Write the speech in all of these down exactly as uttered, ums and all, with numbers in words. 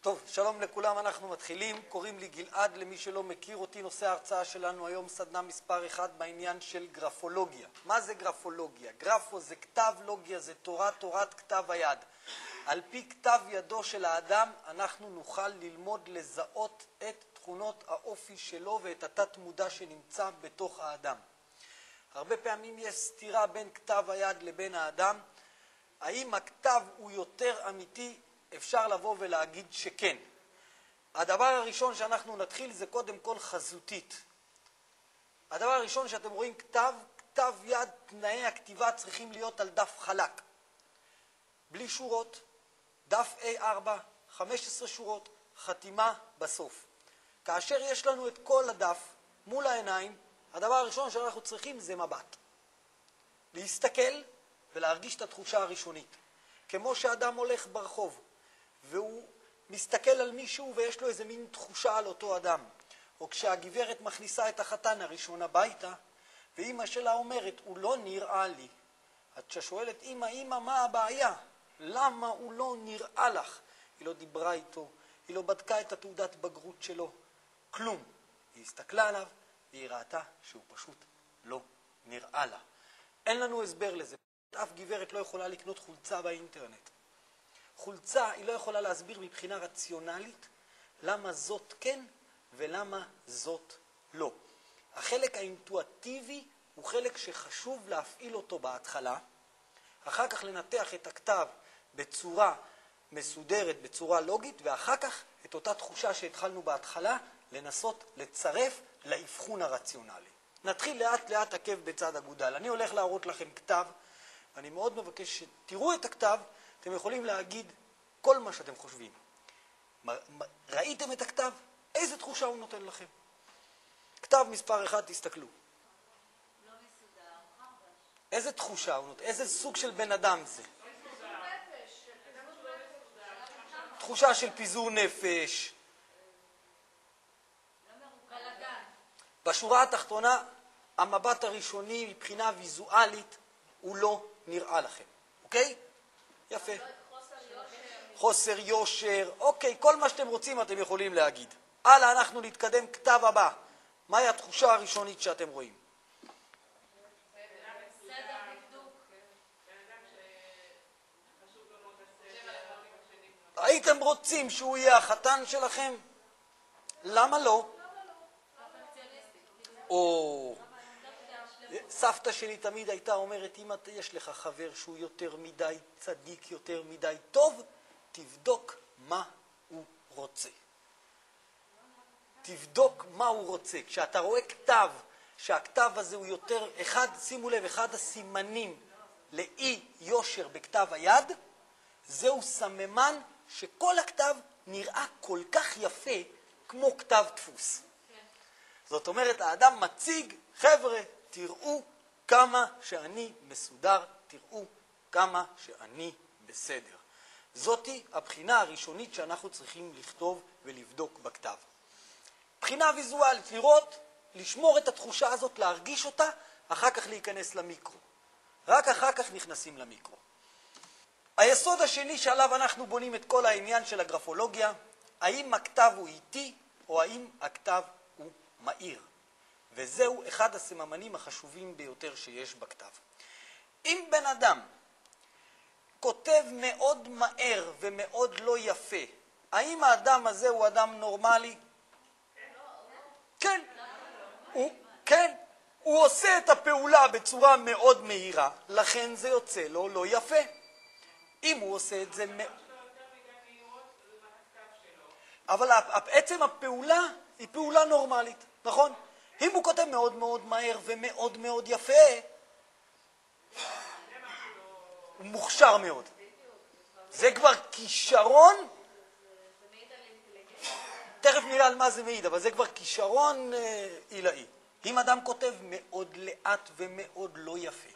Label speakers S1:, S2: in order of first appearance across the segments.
S1: טוב, שלום לכולם, אנחנו מתחילים. קוראים לי גלעד, למי שלא מכיר אותי. נושא ההרצאה שלנו היום סדנה מספר אחד בעניין של גרפולוגיה. מה זה גרפולוגיה? גרפו זה כתב, לוגיה זה תורה, תורת כתב היד. על פי כתב ידו של האדם אנחנו נוכל ללמוד לזהות את תכונות האופי שלו ואת התת מודע שנמצא בתוך האדם. הרבה פעמים יש סתירה בין כתב היד לבין האדם. האם הכתב הוא יותר אמיתי? אפשר לבוא ולהגיד שכן. הדבר הראשון שאנחנו נתחיל זה קודם כל חזותית. הדבר הראשון שאתם רואים כתב, כתב יד, תנאי הכתיבה צריכים להיות על דף חלק. בלי שורות, דף איי ארבע, חמש עשרה שורות, חתימה בסוף. כאשר יש לנו את כל הדף מול העיניים, הדבר הראשון שאנחנו צריכים זה מבט. להסתכל ולהרגיש את התחושה הראשונית. כמו שאדם הולך ברחוב, והוא מסתכל על מישהו ויש לו איזה מין תחושה על אותו אדם. או כשהגברת מכניסה את החתן הראשון הביתה, ואמא שלה אומרת, הוא לא נראה לי. את שואלת, אמא, אמא, מה הבעיה? למה הוא לא נראה לך? היא לא דיברה איתו, היא לא בדקה את התעודת בגרות שלו. כלום. היא הסתכלה עליו, והיא ראתה שהוא פשוט לא נראה לה. אין לנו הסבר לזה. אף גברת לא יכולה לקנות חולצה באינטרנט. חולצה היא לא יכולה להסביר מבחינה רציונלית למה זאת כן ולמה זאת לא. החלק האינטואטיבי הוא חלק שחשוב להפעיל אותו בהתחלה, אחר כך לנתח את הכתב בצורה מסודרת, בצורה לוגית, ואחר כך את אותה תחושה שהתחלנו בהתחלה לנסות לצרף לאבחון הרציונלי. נתחיל לאט לאט עקב בצד אגודל. אני הולך להראות לכם כתב, ואני מאוד מבקש שתראו את הכתב, אתם יכולים להגיד כל מה שאתם חושבים. ראיתם את הכתב? איזה תחושה הוא נותן לכם? כתב מספר אחד, תסתכלו.
S2: לא מסודר, חרבש.
S1: איזה תחושה הוא נותן? איזה סוג של בן אדם זה? תחושה של פיזור נפש.
S2: בלגן.
S1: בשורה התחתונה, המבט הראשוני מבחינה ויזואלית הוא לא נראה לכם. אוקיי? יפה. חוסר יושר. אוקיי, כל מה שאתם רוצים אתם יכולים להגיד. הלאה, אנחנו נתקדם. כתב הבא. מהי התחושה הראשונית שאתם רואים?
S2: סדר דקדוק.
S1: הייתם רוצים שהוא יהיה החתן שלכם? למה לא? או... סבתא שלי תמיד הייתה אומרת, אם יש לך חבר שהוא יותר מדי צדיק, יותר מדי טוב, תבדוק מה הוא רוצה. תבדוק מה הוא רוצה. כשאתה רואה כתב, שהכתב הזה הוא יותר, אחד, שימו לב, אחד הסימנים לאי יושר בכתב היד, זהו סממן שכל הכתב נראה כל כך יפה כמו כתב דפוס. זאת אומרת, האדם מציג, חבר'ה, תראו כמה שאני מסודר, תראו כמה שאני בסדר. זאתי הבחינה הראשונית שאנחנו צריכים לכתוב ולבדוק בכתב. בחינה ויזואלית, לראות, לשמור את התחושה הזאת, להרגיש אותה, אחר כך להיכנס למיקרו. רק אחר כך נכנסים למיקרו. היסוד השני שעליו אנחנו בונים את כל העניין של הגרפולוגיה, האם הכתב הוא איטי או האם הכתב הוא מהיר. וזהו אחד הסממנים החשובים ביותר שיש בכתב. אם בן אדם כותב מאוד מהר ומאוד לא יפה, האם האדם הזה הוא אדם נורמלי? כן. הוא, כן. הוא עושה את הפעולה בצורה מאוד מהירה, לכן זה יוצא לו לא יפה. אם הוא עושה את זה... אבל עצם הפעולה היא פעולה נורמלית, נכון? אם הוא כותב מאוד מאוד מהר ומאוד מאוד יפה, הוא מוכשר מאוד. זה כבר כישרון, תכף נראה על מה זה מעיד, אבל זה כבר כישרון עילאי. אם אדם כותב מאוד לאט ומאוד לא יפה,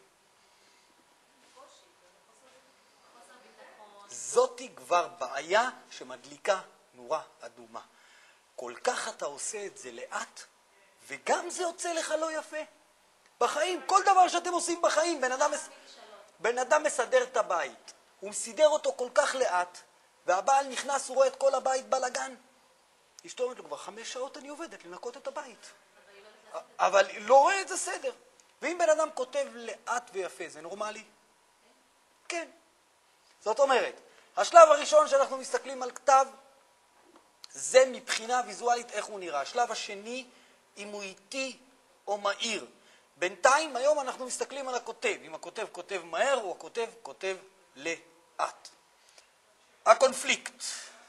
S1: זאתי כבר בעיה שמדליקה נורה אדומה. כל כך אתה עושה את זה לאט, וגם זה יוצא לך לא יפה. בחיים, כל דבר שאתם עושים בחיים, בן אדם, בן אדם מסדר את הבית. הוא מסידר אותו כל כך לאט, והבעל נכנס, הוא רואה את כל הבית בלגן. אשתו אומרת לו, כבר חמש שעות אני עובדת לנקות את הבית. אבל לא רואה את זה סדר. ואם בן אדם כותב לאט ויפה, זה נורמלי? כן. זאת אומרת, השלב הראשון שאנחנו מסתכלים על כתב, זה מבחינה ויזואלית איך הוא נראה. השלב השני, אם הוא איטי או מהיר. בינתיים, היום אנחנו מסתכלים על הכותב. אם הכותב כותב מהר, או הכותב כותב לאט. הקונפליקט.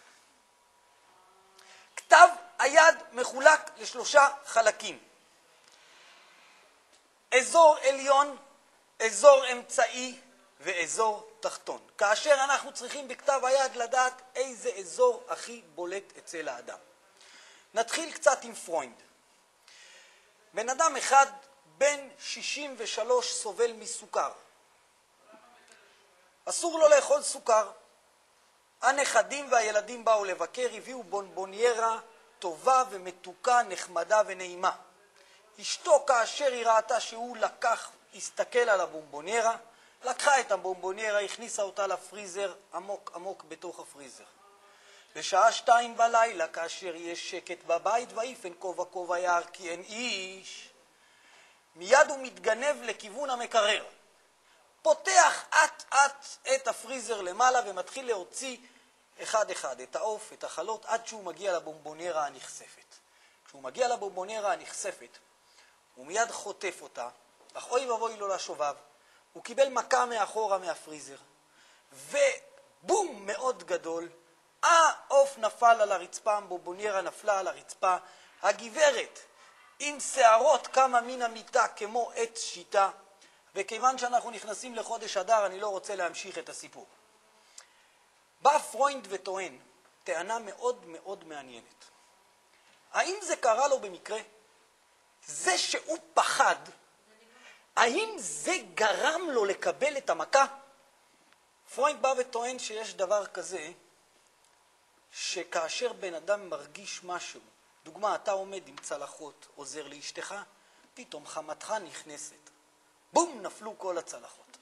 S1: כתב היד מחולק לשלושה חלקים. אזור עליון, אזור אמצעי ואזור תחתון. כאשר אנחנו צריכים בכתב היד לדעת איזה אזור הכי בולט אצל האדם. נתחיל קצת עם פרויד. בן אדם אחד בן שישים ושלוש סובל מסוכר. אסור לו לאכול סוכר. הנכדים והילדים באו לבקר, הביאו בונבוניירה טובה ומתוקה, נחמדה ונעימה. אשתו כאשר היא ראתה שהוא לקח, הסתכל על הבונבוניירה, לקחה את הבונבוניירה, הכניסה אותה לפריזר, עמוק עמוק בתוך הפריזר. בשעה שתיים בלילה, כאשר יש שקט בבית, ויפן כובע כובע יער כי אין איש, מיד הוא מתגנב לכיוון המקרר. פותח אט אט את הפריזר למעלה ומתחיל להוציא אחד אחד, את העוף, את החלות, עד שהוא מגיע לבונבוניירה הנחשפת. כשהוא מגיע לבונבוניירה הנחשפת, הוא מיד חוטף אותה, אך אוי ובוי לו לשובב, הוא קיבל מכה מאחורה מהפריזר, ובום מאוד גדול, העוף נפל על הרצפה, הבונבוניירה נפלה על הרצפה, הגברת עם שערות קמה מן המיטה כמו עץ שיטה, וכיוון שאנחנו נכנסים לחודש אדר, אני לא רוצה להמשיך את הסיפור. בא פרויד וטוען, טענה מאוד מאוד מעניינת. האם זה קרה לו במקרה? זה שהוא פחד, האם זה גרם לו לקבל את המכה? פרויד בא וטוען שיש דבר כזה, שכאשר בן אדם מרגיש משהו, דוגמה, אתה עומד עם צלחות, עוזר לאשתך, פתאום חמתך נכנסת. בום, נפלו כל הצלחות.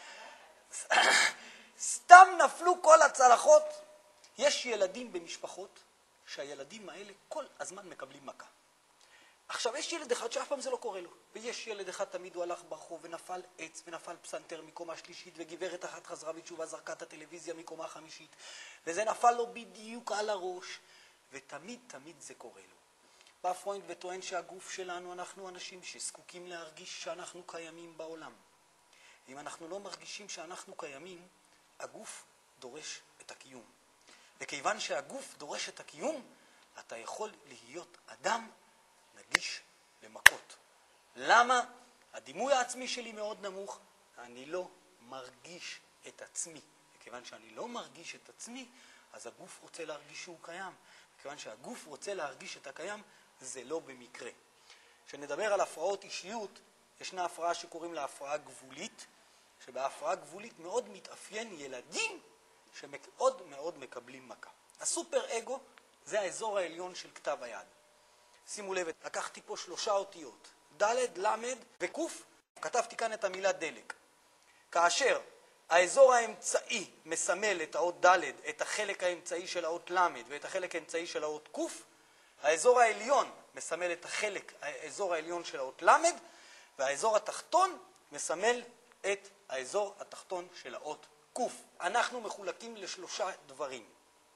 S1: סתם נפלו כל הצלחות. יש ילדים במשפחות שהילדים האלה כל הזמן מקבלים מכה. עכשיו, יש ילד אחד שאף פעם זה לא קורה לו, ויש ילד אחד תמיד הוא הלך ברחוב ונפל עץ ונפל פסנתר מקומה שלישית, וגברת אחת חזרה בתשובה זרקה את הטלוויזיה מקומה חמישית, וזה נפל לו בדיוק על הראש, ותמיד תמיד זה קורה לו. בא פרויד וטוען שהגוף שלנו, אנחנו אנשים שזקוקים להרגיש שאנחנו קיימים בעולם. אם אנחנו לא מרגישים שאנחנו קיימים, הגוף דורש את הקיום. וכיוון שהגוף דורש את הקיום, אתה יכול להיות אדם נגיש למכות. למה? הדימוי העצמי שלי מאוד נמוך, אני לא מרגיש את עצמי. וכיוון שאני לא מרגיש את עצמי, אז הגוף רוצה להרגיש שהוא קיים. וכיוון שהגוף רוצה להרגיש את הקיים, זה לא במקרה. כשנדבר על הפרעות אישיות, ישנה הפרעה שקוראים לה הפרעה גבולית, שבהפרעה גבולית מאוד מתאפיין ילדים שמאוד מאוד מקבלים מכה. הסופר אגו זה האזור העליון של כתב היד. שימו לב, לקחתי פה שלושה אותיות, ד', למד וקוף, כתבתי כאן את המילה דלק. כאשר האזור האמצעי מסמל את האות ד', את החלק האמצעי של האות למד ואת החלק האמצעי של האות קוף, האזור העליון מסמל את החלק, האזור העליון של האות למד, והאזור התחתון מסמל את האזור התחתון של האות קוף. אנחנו מחולקים לשלושה דברים.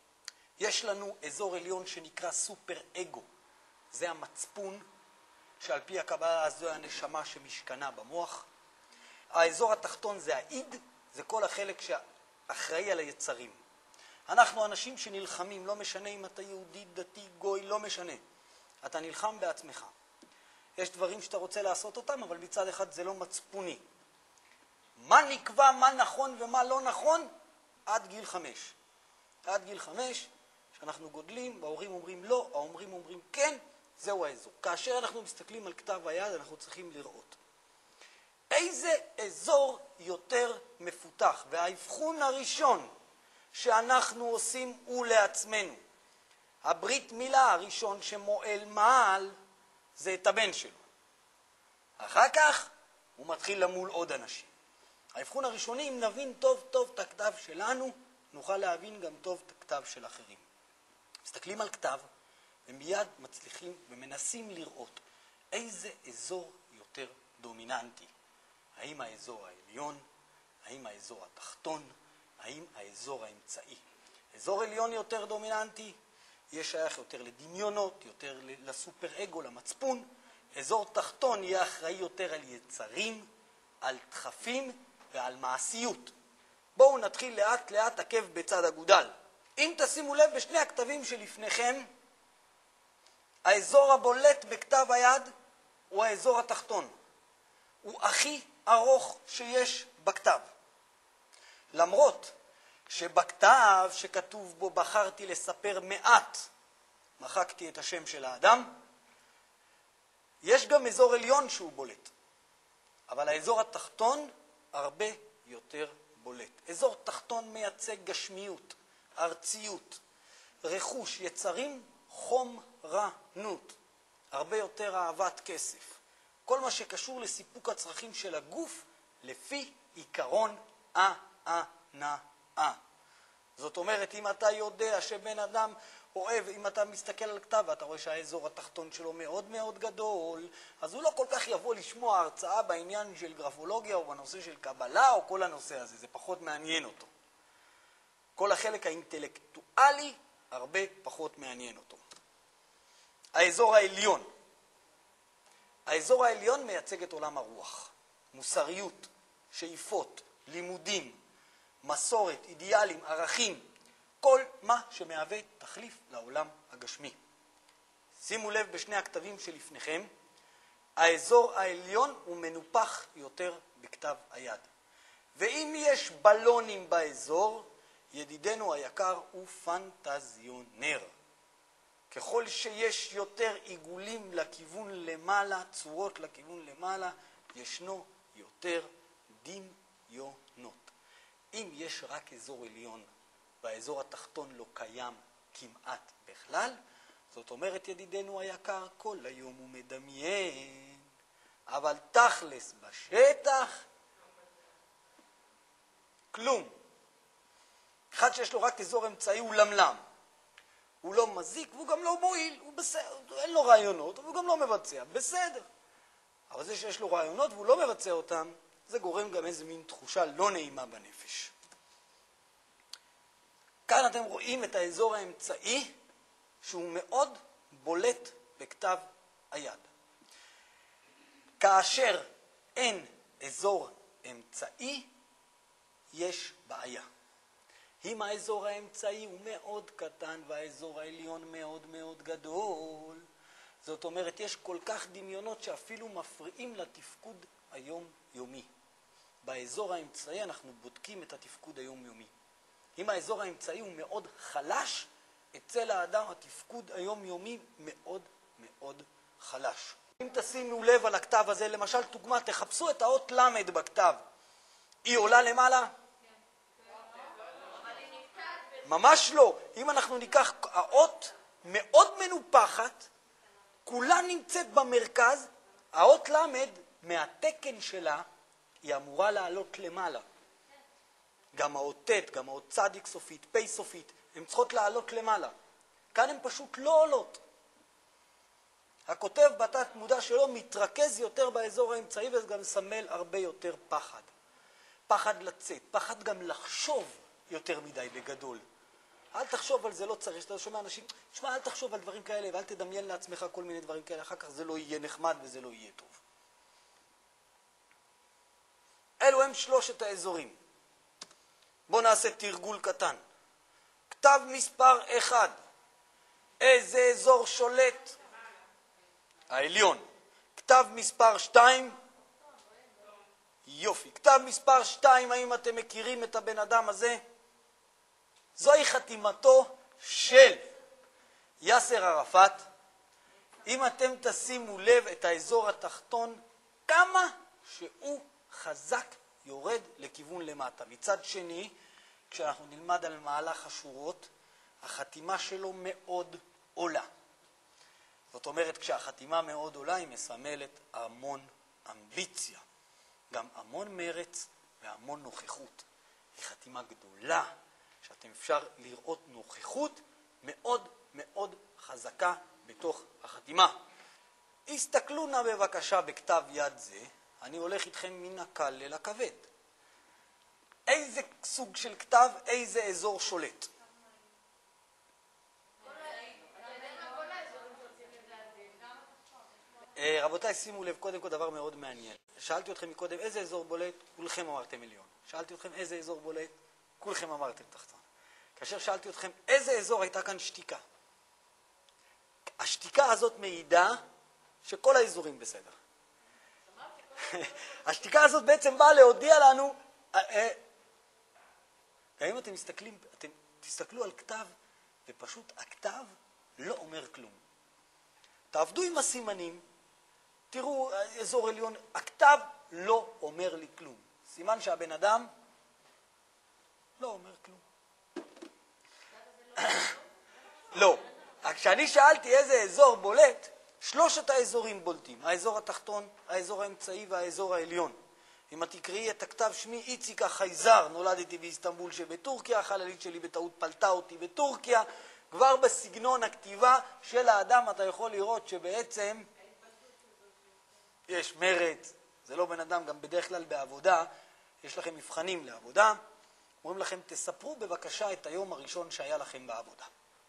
S1: יש לנו אזור עליון שנקרא סופר אגו. זה המצפון, שעל פי הקבלה זו הנשמה שמשכנה במוח. האזור התחתון זה האיד, זה כל החלק שאחראי על היצרים. אנחנו אנשים שנלחמים, לא משנה אם אתה יהודי, דתי, גוי, לא משנה. אתה נלחם בעצמך. יש דברים שאתה רוצה לעשות אותם, אבל מצד אחד זה לא מצפוני. מה נקבע, מה נכון ומה לא נכון? עד גיל חמש. עד גיל חמש, שאנחנו גודלים, ההורים אומרים לא, ההורים אומרים כן, זהו האזור. כאשר אנחנו מסתכלים על כתב היד, אנחנו צריכים לראות. איזה אזור יותר מפותח? והאבחון הראשון שאנחנו עושים הוא לעצמנו. הברית מילה הראשון שמועל מעל זה את הבן שלו. אחר כך הוא מתחיל למול עוד אנשים. האבחון הראשוני, אם נבין טוב טוב את הכתב שלנו, נוכל להבין גם טוב את הכתב של אחרים. מסתכלים על כתב ומיד מצליחים ומנסים לראות איזה אזור יותר דומיננטי. האם האזור העליון, האם האזור התחתון, האם האזור האמצעי. אזור עליון יותר דומיננטי, יהיה שייך יותר לדמיונות, יותר לסופר אגו, למצפון. אזור תחתון יהיה אחראי יותר על יצרים, על דחפים ועל מעשיות. בואו נתחיל לאט לאט עקב בצד אגודל. אם תשימו לב בשני הכתבים שלפניכם, האזור הבולט בכתב היד הוא האזור התחתון. הוא הכי ארוך שיש בכתב. למרות שבכתב שכתוב בו בחרתי לספר מעט, מחקתי את השם של האדם, יש גם אזור עליון שהוא בולט. אבל האזור התחתון הרבה יותר בולט. אזור תחתון מייצג גשמיות, ארציות, רכוש, יצרים, חומרנות. הרבה יותר אהבת כסף. כל מה שקשור לסיפוק הצרכים של הגוף לפי עיקרון ההנאה. זאת אומרת, אם אתה יודע שבן אדם אוהב, אם אתה מסתכל על כתב ואתה רואה שהאזור התחתון שלו מאוד מאוד גדול, אז הוא לא כל כך יבוא לשמוע הרצאה בעניין של גרפולוגיה או בנושא של קבלה או כל הנושא הזה, זה פחות מעניין אותו. כל החלק האינטלקטואלי הרבה פחות מעניין אותו. האזור העליון. האזור העליון מייצג את עולם הרוח, מוסריות, שאיפות, לימודים, מסורת, אידיאלים, ערכים, כל מה שמהווה תחליף לעולם הגשמי. שימו לב בשני הכתבים שלפניכם, האזור העליון הוא מנופח יותר בכתב היד. ואם יש בלונים באזור, ידידנו היקר הוא פנטזיונר. ככל שיש יותר עיגולים לכיוון למעלה, צורות לכיוון למעלה, ישנו יותר דמיונות. אם יש רק אזור עליון והאזור התחתון לא קיים כמעט בכלל, זאת אומרת ידידנו היקר, כל היום הוא מדמיין, אבל תכלס בשטח, כלום. אחד שיש לו רק אזור אמצעי הוא למלם. הוא לא מזיק והוא גם לא מועיל, הוא בסדר, אין לו רעיונות, והוא גם לא מבצע, בסדר. אבל זה שיש לו רעיונות והוא לא מבצע אותם, זה גורם גם איזה מין תחושה לא נעימה בנפש. כאן אתם רואים את האזור האמצעי שהוא מאוד בולט בכתב היד. כאשר אין אזור אמצעי, יש בעיה. אם האזור האמצעי הוא מאוד קטן והאזור העליון מאוד מאוד גדול, זאת אומרת יש כל כך דמיונות שאפילו מפריעים לתפקוד היום-יומי. באזור האמצעי אנחנו בודקים את התפקוד היום-יומי. אם האזור האמצעי הוא מאוד חלש, אצל האדם התפקוד היום-יומי מאוד מאוד חלש. אם תשימו לב על הכתב הזה, למשל דוגמה, תחפשו את האות למד בכתב. היא עולה למעלה? ממש לא. אם אנחנו ניקח האות מאוד מנופחת, כולה נמצאת במרכז, האות למד מהתקן שלה היא אמורה לעלות למעלה. גם האות ת', גם האות צדיק סופית, פ' סופית, הן צריכות לעלות למעלה. כאן הן פשוט לא עולות. הכותב בתת מודע שלו מתרכז יותר באזור האמצעי וזה גם מסמל הרבה יותר פחד. פחד לצאת, פחד גם לחשוב יותר מדי בגדול. אל תחשוב על זה, לא צריך, שאתה שומע אנשים, תשמע, אל תחשוב על דברים כאלה ואל תדמיין לעצמך כל מיני דברים כאלה, אחר כך זה לא יהיה נחמד וזה לא יהיה טוב. אלו הם שלושת האזורים. בואו נעשה תרגול קטן. כתב מספר אחד. איזה אזור שולט? העליון. כתב מספר שתיים? יופי. כתב מספר שתיים, האם אתם מכירים את הבן אדם הזה? זוהי חתימתו של יאסר ערפאת. אם אתם תשימו לב את האזור התחתון, כמה שהוא חזק יורד לכיוון למטה. מצד שני, כשאנחנו נלמד על מהלך השורות, החתימה שלו מאוד עולה. זאת אומרת, כשהחתימה מאוד עולה, היא מסמלת המון אמביציה. גם המון מרץ והמון נוכחות. היא חתימה גדולה, שאתם אפשר לראות נוכחות מאוד מאוד חזקה בתוך החתימה. הסתכלו נא בבקשה בכתב יד זה, אני הולך איתכם מן הקל אל הכבד. איזה סוג של כתב, איזה אזור שולט? רבותיי, שימו לב, קודם כל דבר מאוד מעניין. שאלתי אתכם מקודם איזה אזור בולט, כולכם אמרתם עליון. שאלתי אתכם איזה אזור בולט, כולכם אמרתם תחתון. כאשר שאלתי אתכם איזה אזור, הייתה כאן שתיקה. השתיקה הזאת מעידה שכל האזורים בסדר. השתיקה הזאת בעצם באה להודיע לנו, אם אתם מסתכלים, אתם תסתכלו על כתב, ופשוט הכתב לא אומר כלום. תעבדו עם הסימנים, תראו אזור עליון, הכתב לא אומר לי כלום. סימן שהבן אדם לא אומר כלום. לא. כשאני שאלתי איזה אזור בולט, שלושת האזורים בולטים. האזור התחתון, האזור האמצעי והאזור העליון. אם את תקראי את הכתב שמי איציקה חייזר, נולדתי באיסטנבול שבטורקיה, החללית שלי בטעות פלטה אותי בטורקיה, כבר בסגנון הכתיבה של האדם אתה יכול לראות שבעצם יש מרץ, זה לא בן אדם, גם בדרך כלל בעבודה, יש לכם מבחנים לעבודה, אומרים לכם תספרו בבקשה את היום הראשון שהיה לכם בעבודה.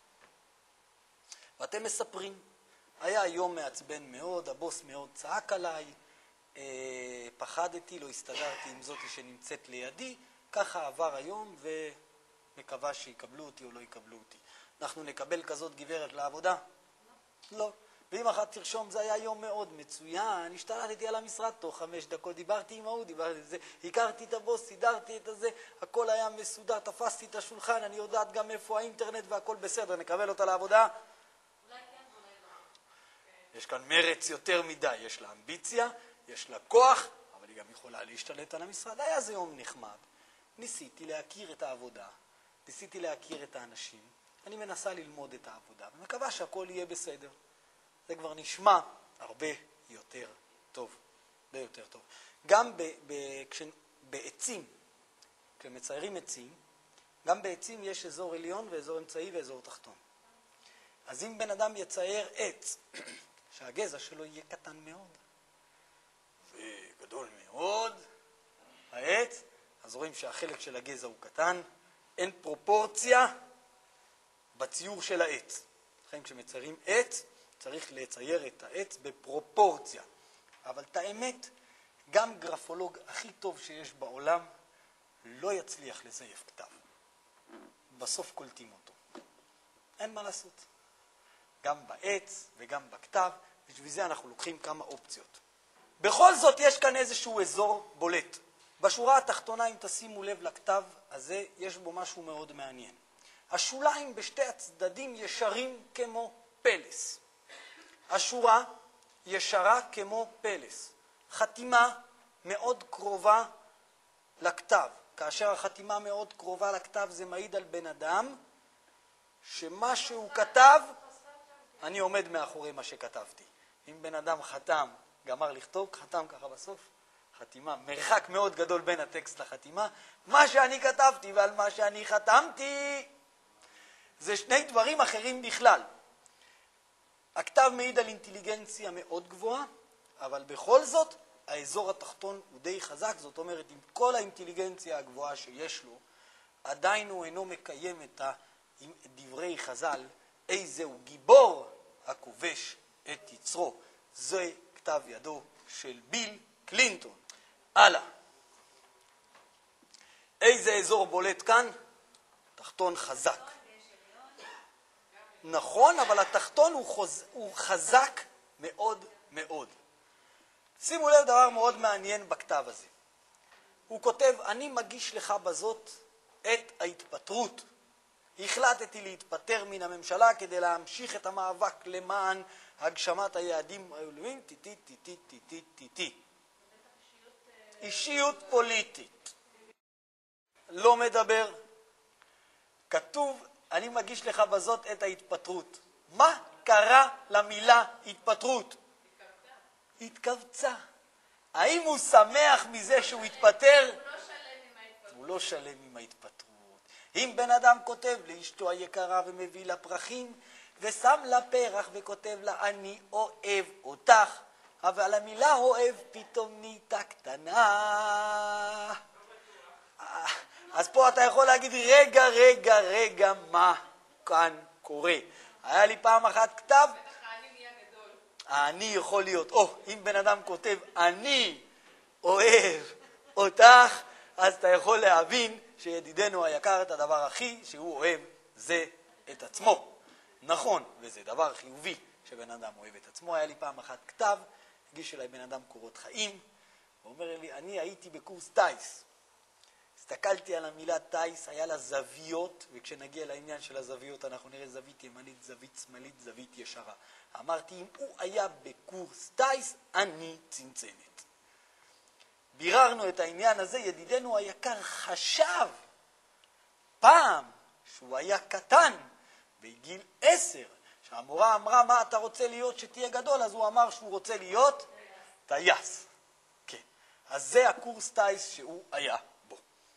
S1: ואתם מספרים, היה יום מעצבן מאוד, הבוס מאוד צעק עליי, אה, פחדתי, לא הסתדרתי עם זאתי שנמצאת לידי, ככה עבר היום ומקווה שיקבלו אותי או לא יקבלו אותי. אנחנו נקבל כזאת גברת לעבודה? לא. ואם אחת תרשום, זה היה יום מאוד מצוין, השתלטתי על המשרד תוך חמש דקות, דיברתי עם ההוא, דיברתי את זה, הכרתי את הבוס, סידרתי את זה, הכל היה מסודר, תפסתי את השולחן, אני יודעת גם איפה האינטרנט והכל בסדר, נקבל אותה לעבודה?
S2: אולי כן ואולי לא.
S1: יש כאן מרץ יותר מדי, יש לה אמביציה, יש לה כוח, אבל היא גם יכולה להשתלט על המשרד. היה זה יום נחמד. ניסיתי להכיר את העבודה, ניסיתי להכיר את האנשים, אני מנסה ללמוד את העבודה, ומקווה שהכל יהיה בסדר. זה כבר נשמע הרבה יותר טוב, הרבה יותר טוב. גם ב, ב, כש, בעצים, כשמציירים עצים, גם בעצים יש אזור עליון ואזור אמצעי ואזור תחתון. אז אם בן אדם יצייר עץ, שהגזע שלו יהיה קטן מאוד, וגדול מאוד, העץ, אז רואים שהחלק של הגזע הוא קטן, אין פרופורציה בציור של העץ. לכן כשמציירים עץ, צריך לצייר את העץ בפרופורציה. אבל את האמת, גם גרפולוג הכי טוב שיש בעולם לא יצליח לזייף כתב. בסוף קולטים אותו. אין מה לעשות. גם בעץ וגם בכתב, בשביל זה אנחנו לוקחים כמה אופציות. בכל זאת יש כאן איזשהו אזור בולט. בשורה התחתונה, אם תשימו לב לכתב הזה, יש בו משהו מאוד מעניין. השוליים בשתי הצדדים ישרים כמו פלס. השורה ישרה כמו פלס. חתימה מאוד קרובה לכתב. כאשר החתימה מאוד קרובה לכתב זה מעיד על בן אדם שמה שהוא כתב, אני עומד מאחורי מה שכתבתי. אם בן אדם חתם, גמר לכתוב, חתם ככה בסוף, חתימה, מרחק מאוד גדול בין הטקסט לחתימה, מה שאני כתבתי ועל מה שאני חתמתי, זה שני דברים אחרים בכלל. הכתב מעיד על אינטליגנציה מאוד גבוהה, אבל בכל זאת האזור התחתון הוא די חזק, זאת אומרת עם כל האינטליגנציה הגבוהה שיש לו, עדיין הוא אינו מקיים את דברי חז"ל, איזהו גיבור הכובש את יצרו. זה כתב ידו של ביל קלינטון. הלאה. איזה אזור בולט כאן? תחתון חזק. נכון, אבל התחתון הוא, חוז... הוא חזק מאוד מאוד. שימו לב דבר מאוד מעניין בכתב הזה. הוא כותב, אני מגיש לך בזאת את ההתפטרות. החלטתי להתפטר מן הממשלה כדי להמשיך את המאבק למען הגשמת היעדים העולמיים, טי טי טי טי טי טי טי טי. אישיות פוליטית. לא מדבר. כתוב, אני מגיש לך בזאת את ההתפטרות. מה קרה למילה התפטרות? התכווצה. התכווצה. האם הוא שמח מזה שהוא התפטר?
S2: הוא לא שלם עם ההתפטרות.
S1: הוא לא שלם עם ההתפטרות. אם בן אדם כותב לאשתו היקרה ומביא לה פרחים, ושם לה פרח וכותב לה אני אוהב אותך, אבל המילה אוהב פתאום נהייתה קטנה. אז פה אתה יכול להגיד, רגע, רגע, רגע, מה כאן קורה? היה לי פעם אחת כתב,
S2: האני נהיה גדול.
S1: האני יכול להיות, או, אם בן אדם כותב, אני אוהב אותך, אז אתה יכול להבין שידידנו היקר את הדבר הכי שהוא אוהב זה את עצמו. נכון, וזה דבר חיובי שבן אדם אוהב את עצמו. היה לי פעם אחת כתב, הגיש אליי בן אדם קורות חיים, הוא אומר לי, אני הייתי בקורס טייס. הסתכלתי על המילה טייס, היה לה זוויות, וכשנגיע לעניין של הזוויות אנחנו נראה זווית ימנית, זווית שמאלית, זווית ישרה. אמרתי, אם הוא היה בקורס טייס, אני צנצנת. ביררנו את העניין הזה, ידידנו היקר חשב פעם שהוא היה קטן, בגיל עשר, שהמורה אמרה מה אתה רוצה להיות שתהיה גדול, אז הוא אמר שהוא רוצה להיות טייס. כן, אז זה הקורס טייס שהוא היה בו.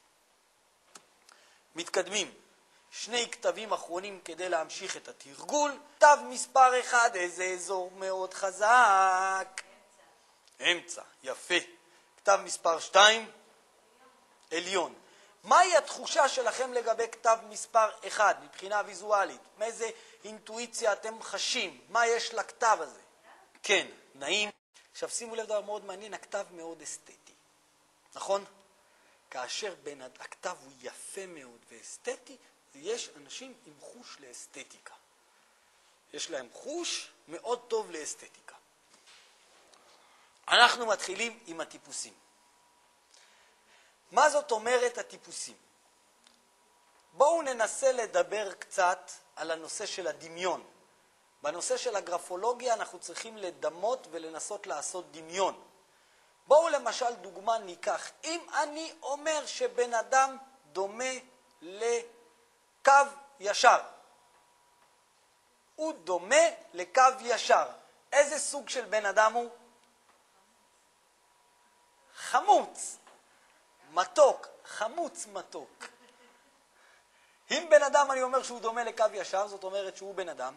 S1: מתקדמים. שני כתבים אחרונים כדי להמשיך את התרגול. כתב מספר אחד, איזה אזור מאוד חזק? אמצע. יפה. כתב מספר שתיים, עליון. מהי התחושה שלכם לגבי כתב מספר אחד, מבחינה ויזואלית? מאיזה אינטואיציה אתם חשים? מה יש לכתב הזה? כן, נעים. עכשיו שימו לב דבר מאוד מעניין, הכתב מאוד אסתטי. נכון? כאשר בין הכתב הוא יפה מאוד ואסתטי, יש אנשים עם חוש לאסתטיקה. יש להם חוש מאוד טוב לאסתטיקה. אנחנו מתחילים עם הטיפוסים. מה זאת אומרת הטיפוסים? בואו ננסה לדבר קצת על הנושא של הדמיון. בנושא של הגרפולוגיה אנחנו צריכים לדמות ולנסות לעשות דמיון. בואו למשל דוגמה ניקח. אם אני אומר שבן אדם דומה לקו ישר, הוא דומה לקו ישר. איזה סוג של בן אדם הוא? חמוץ, מתוק, חמוץ מתוק. אם בן אדם אני אומר שהוא דומה לקו ישר, זאת אומרת שהוא בן אדם.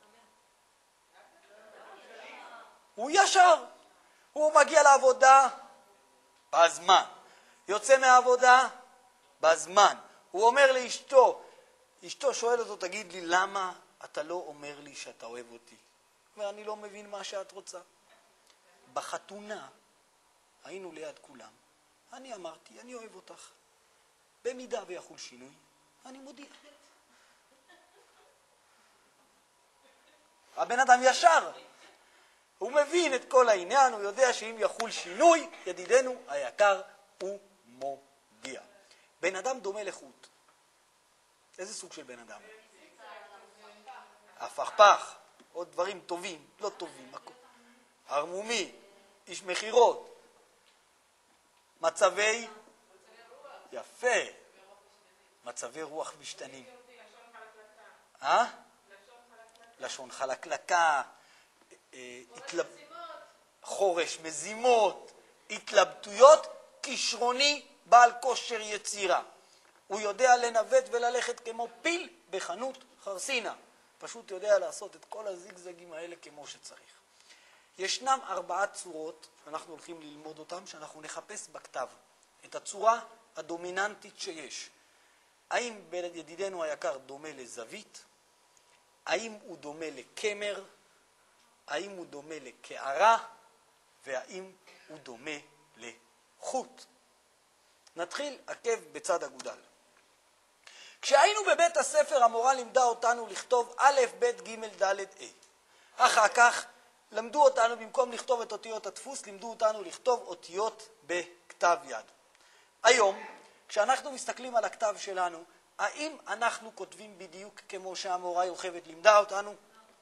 S1: הוא ישר. הוא מגיע לעבודה בזמן. יוצא מהעבודה בזמן. הוא אומר לאשתו, אשתו שואלת אותו, תגיד לי, למה אתה לא אומר לי שאתה אוהב אותי? ואני לא מבין מה שאת רוצה. בחתונה היינו ליד כולם. אני אמרתי, אני אוהב אותך. במידה ויחול שינוי, אני מודיע. הבן אדם ישר. הוא מבין את כל העניין, הוא יודע שאם יחול שינוי, ידידנו היקר הוא מודיע. בן אדם דומה לחוט. איזה סוג של בן אדם? הפכפך. עוד דברים טובים, לא טובים. הרמומי, איש מחירות. מצבי? יפה. מצבי רוח משתנים. אה? לשון חלקלקה. חורש מזימות, התלבטויות, כישרוני בעל כושר יצירה. הוא יודע לנווט וללכת כמו פיל בחנות חרסינה. פשוט יודע לעשות את כל הזיגזגים האלה כמו שצריך. ישנם ארבעה צורות שאנחנו הולכים ללמוד אותם, שאנחנו נחפש בכתב. את הצורה הדומיננטית שיש. האם ידידנו היקר דומה לזווית? האם הוא דומה לקמר? האם הוא דומה לקערה? והאם הוא דומה לחוט? נתחיל עקב בצד אגודל. כשהיינו בבית הספר המורה לימדה אותנו לכתוב א', ב', ג', ד', ה'. אחר כך למדו אותנו, במקום לכתוב את אותיות הדפוס, לימדו אותנו לכתוב אותיות בכתב יד. היום, כשאנחנו מסתכלים על הכתב שלנו, האם אנחנו כותבים בדיוק כמו שהמורה יוכבד לימדה אותנו?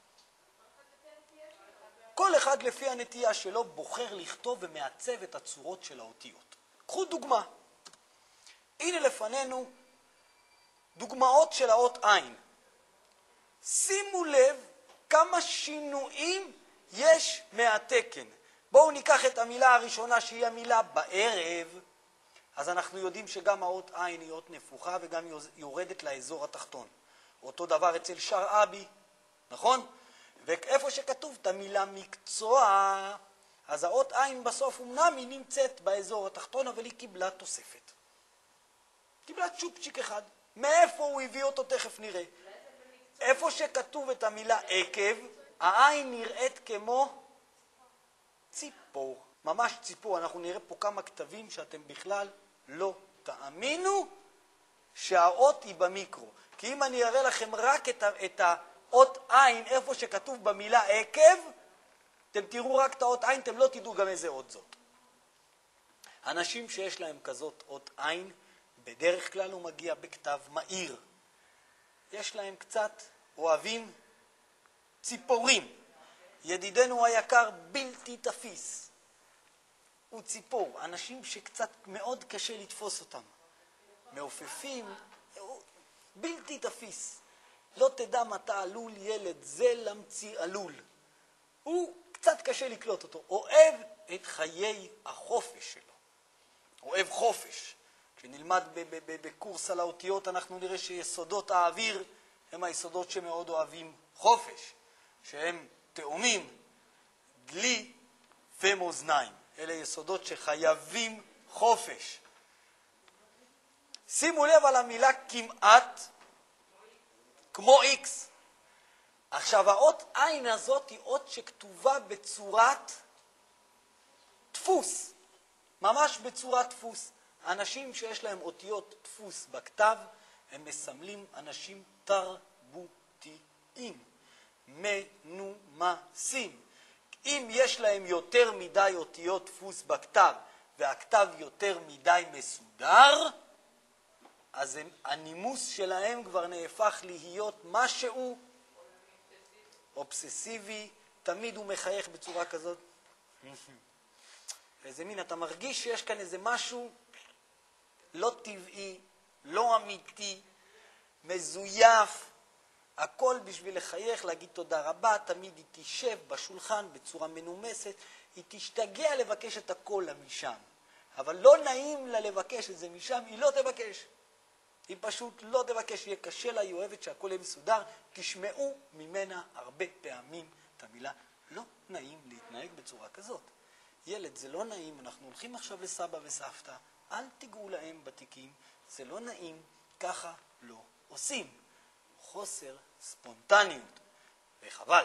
S1: כל אחד לפי הנטייה שלו בוחר לכתוב ומעצב את הצורות של האותיות. קחו דוגמה. הנה לפנינו דוגמאות של האות עין. שימו לב כמה שינויים יש מהתקן. בואו ניקח את המילה הראשונה שהיא המילה בערב. אז אנחנו יודעים שגם האות עין היא אות נפוחה וגם יורדת לאזור התחתון. אותו דבר אצל שרעבי, נכון? ואיפה שכתוב את המילה מקצוע, אז האות עין בסוף אמנם היא נמצאת באזור התחתון, אבל היא קיבלה תוספת. קיבלה צ'ופצ'יק אחד. מאיפה הוא הביא אותו תכף נראה. איפה שכתוב את המילה עקב, העין נראית כמו ציפור. ממש ציפור. אנחנו נראה פה כמה כתבים שאתם בכלל לא תאמינו שהאות היא במיקרו. כי אם אני אראה לכם רק את, את האות עין, איפה שכתוב במילה עקב, אתם תראו רק את האות עין, אתם לא תדעו גם איזה אות זאת. אנשים שיש להם כזאת אות עין, בדרך כלל הוא מגיע בכתב מהיר. יש להם קצת אוהבים ציפורים. ידידנו היקר בלתי תפיס. הוא ציפור. אנשים שקצת מאוד קשה לתפוס אותם. מעופפים, בלתי תפיס. לא תדע מתי עלול ילד, זה למציא עלול. הוא קצת קשה לקלוט אותו. אוהב את חיי החופש שלו. אוהב חופש. כשנלמד בקורס על האותיות אנחנו נראה שיסודות האוויר הם היסודות שמאוד אוהבים חופש, שהם תאומים, דלי ומאזניים. אלה יסודות שחייבים חופש. שימו לב על המילה כמעט, כמו איקס. עכשיו האות עין הזאת היא אות שכתובה בצורת דפוס, ממש בצורת דפוס. אנשים שיש להם אותיות דפוס בכתב, הם מסמלים אנשים תרבותיים, מנומסים. אם יש להם יותר מדי אותיות דפוס בכתב, והכתב יותר מדי מסודר, אז הנימוס שלהם כבר נהפך להיות משהו אובססיבי, תמיד הוא מחייך בצורה כזאת. איזה מין, אתה מרגיש שיש כאן איזה משהו לא טבעי, לא אמיתי, מזויף, הכל בשביל לחייך, להגיד תודה רבה, תמיד היא תשב בשולחן בצורה מנומסת, היא תשתגע לבקש את הכל משם. אבל לא נעים לה לבקש את זה משם, היא לא תבקש. היא פשוט לא תבקש, יהיה קשה לה, היא אוהבת שהכל יהיה מסודר. תשמעו ממנה הרבה פעמים את המילה, לא נעים להתנהג בצורה כזאת. ילד, זה לא נעים, אנחנו הולכים עכשיו לסבא וסבתא, אל תיגעו להם בתיקים, זה לא נעים, ככה לא עושים. חוסר ספונטניות, וחבל.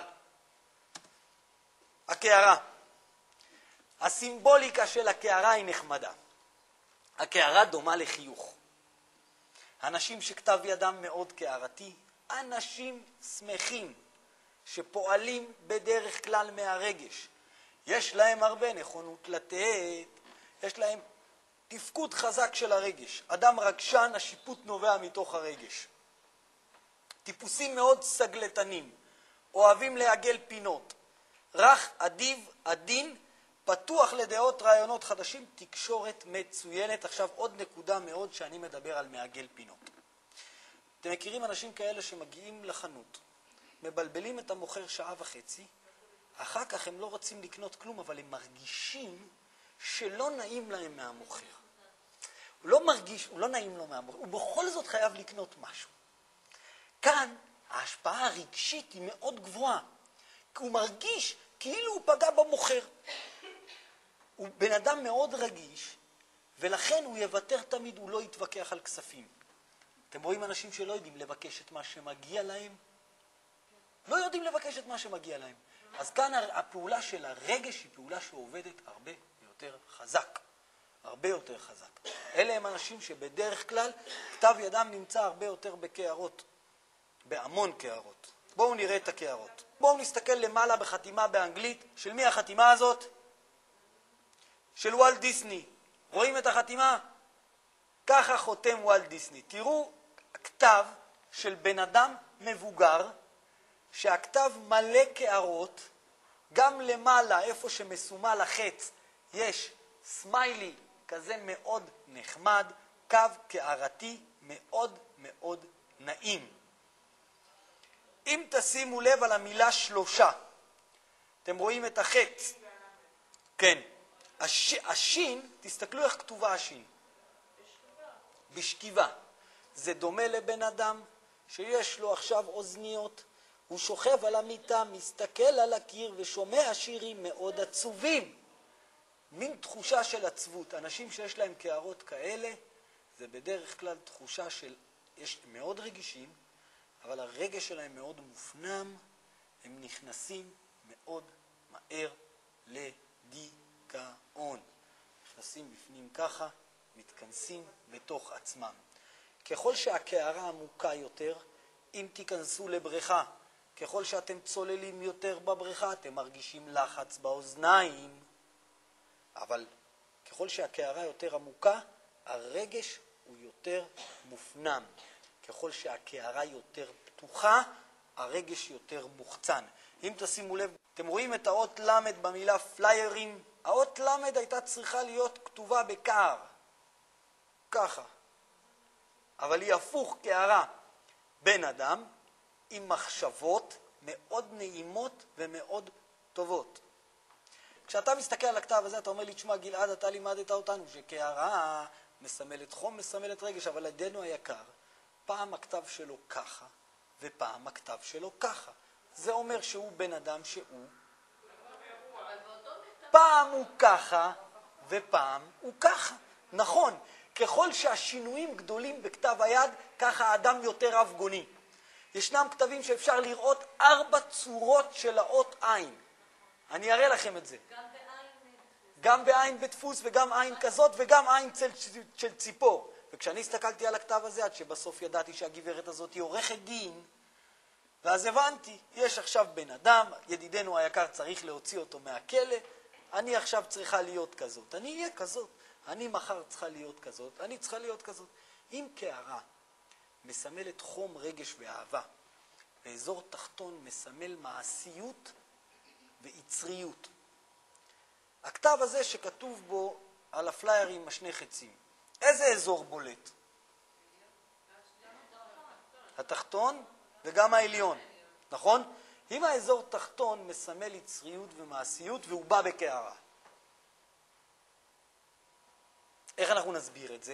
S1: הקערה. הסימבוליקה של הקערה היא נחמדה. הקערה דומה לחיוך. אנשים שכתב ידם מאוד קערתי, אנשים שמחים שפועלים בדרך כלל מהרגש. יש להם הרבה נכונות לתת, יש להם תפקוד חזק של הרגש. אדם רגשן, השיפוט נובע מתוך הרגש. טיפוסים מאוד סגלתנים, אוהבים לעגל פינות, רך, אדיב, עדין, פתוח לדעות רעיונות חדשים, תקשורת מצוינת. עכשיו עוד נקודה מאוד שאני מדבר על מעגל פינות. אתם מכירים אנשים כאלה שמגיעים לחנות, מבלבלים את המוכר שעה וחצי, אחר כך הם לא רוצים לקנות כלום, אבל הם מרגישים שלא נעים להם מהמוכר. הוא לא מרגיש, הוא לא נעים לו מהמוכר, הוא בכל זאת חייב לקנות משהו. כאן ההשפעה הרגשית היא מאוד גבוהה, כי הוא מרגיש כאילו הוא פגע במוכר. הוא בן אדם מאוד רגיש, ולכן הוא יוותר תמיד, הוא לא יתווכח על כספים. אתם רואים אנשים שלא יודעים לבקש את מה שמגיע להם? לא יודעים לבקש את מה שמגיע להם. אז כאן הפעולה של הרגש היא פעולה שעובדת הרבה יותר חזק. הרבה יותר חזק. אלה הם אנשים שבדרך כלל כתב ידם נמצא הרבה יותר בקערות. בהמון קערות. בואו נראה את הקערות. בואו נסתכל למעלה בחתימה באנגלית. של מי החתימה הזאת? של וולט דיסני. רואים את החתימה? ככה חותם וולט דיסני. תראו כתב של בן אדם מבוגר, שהכתב מלא קערות, גם למעלה, איפה שמסומל החץ, יש סמיילי כזה מאוד נחמד, קו קערתי מאוד מאוד נעים. אם תשימו לב על המילה שלושה, אתם רואים את החץ. כן. הש... השין, תסתכלו איך כתובה השין. בשכיבה. זה דומה לבן אדם שיש לו עכשיו אוזניות, הוא שוכב על המיטה, מסתכל על הקיר ושומע שירים מאוד עצובים. מין תחושה של עצבות. אנשים שיש להם קערות כאלה, זה בדרך כלל תחושה של, יש מאוד רגישים, אבל הרגש שלהם מאוד מופנם, הם נכנסים מאוד מהר לדיכאון. נכנסים בפנים ככה, מתכנסים בתוך עצמם. ככל שהקערה עמוקה יותר, אם תיכנסו לבריכה, ככל שאתם צוללים יותר בבריכה, אתם מרגישים לחץ באוזניים. אבל ככל שהקערה יותר עמוקה, הרגש הוא יותר מופנם. ככל שהקערה יותר פתוחה, הרגש יותר מוחצן. אם תשימו לב, אתם רואים את האות למד במילה פליירים. האות למד הייתה צריכה להיות כתובה בקער. ככה. אבל היא הפוך קערה. בן אדם עם מחשבות מאוד נעימות ומאוד טובות. כשאתה מסתכל על הכתב הזה, אתה אומר לי, תשמע גלעד, אתה לימדת אותנו שקערה מסמלת חום, מסמלת רגש, אבל עדינו היקר, פעם הכתב שלו ככה, ופעם הכתב שלו ככה. זה אומר שהוא בן אדם שהוא, פעם הוא ככה, ופעם הוא ככה. נכון, ככל שהשינויים גדולים בכתב היד, ככה האדם יותר אבגוני. ישנם כתבים שאפשר לראות ארבע צורות של האות עין. אני אראה לכם את זה.
S2: גם בעין בדפוס.
S1: גם בעין בדפוס וגם עין כזאת וגם עין צל של ציפור. וכשאני הסתכלתי על הכתב הזה, עד שבסוף ידעתי שהגברת הזאת היא עורכת דין, ואז הבנתי, יש עכשיו בן אדם, ידידנו היקר צריך להוציא אותו מהכלא, אני עכשיו צריכה להיות כזאת. אני אהיה כזאת. אני מחר צריכה להיות כזאת. אני צריכה להיות כזאת. אם קערה מסמלת חום, רגש ואהבה, ואזור תחתון מסמל מעשיות ויצריות. הכתב הזה שכתוב בו על הפלייר עם השני חצים, איזה אזור בולט? התחתון וגם העליון, נכון? אם האזור תחתון מסמל יצריות ומעשיות והוא בא בקערה, איך אנחנו נסביר את זה?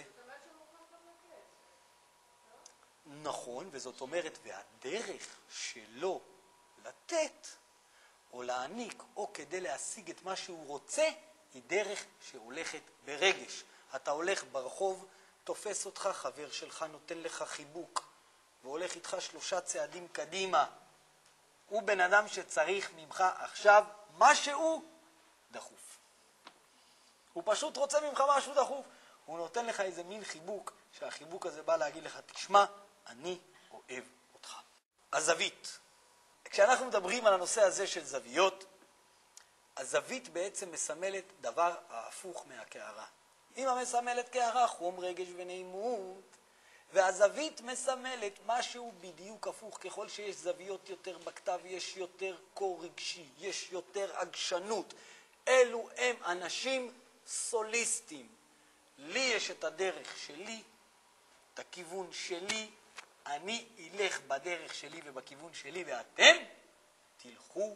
S1: נכון, וזאת אומרת, והדרך שלו לתת או להעניק או כדי להשיג את מה שהוא רוצה, היא דרך שהולכת ברגש. אתה הולך ברחוב, תופס אותך, חבר שלך נותן לך חיבוק, והולך איתך שלושה צעדים קדימה. הוא בן אדם שצריך ממך עכשיו משהו דחוף. הוא פשוט רוצה ממך משהו דחוף. הוא נותן לך איזה מין חיבוק, שהחיבוק הזה בא להגיד לך, תשמע, אני אוהב אותך. הזווית. כשאנחנו מדברים על הנושא הזה של זוויות, הזווית בעצם מסמלת דבר ההפוך מהקערה. אם המסמלת קערה, חום, רגש ונעימות, והזווית מסמלת משהו בדיוק הפוך. ככל שיש זוויות יותר בכתב, יש יותר קור רגשי, יש יותר עגשנות. אלו הם אנשים סוליסטים. לי יש את הדרך שלי, את הכיוון שלי, אני אלך בדרך שלי ובכיוון שלי, ואתם תלכו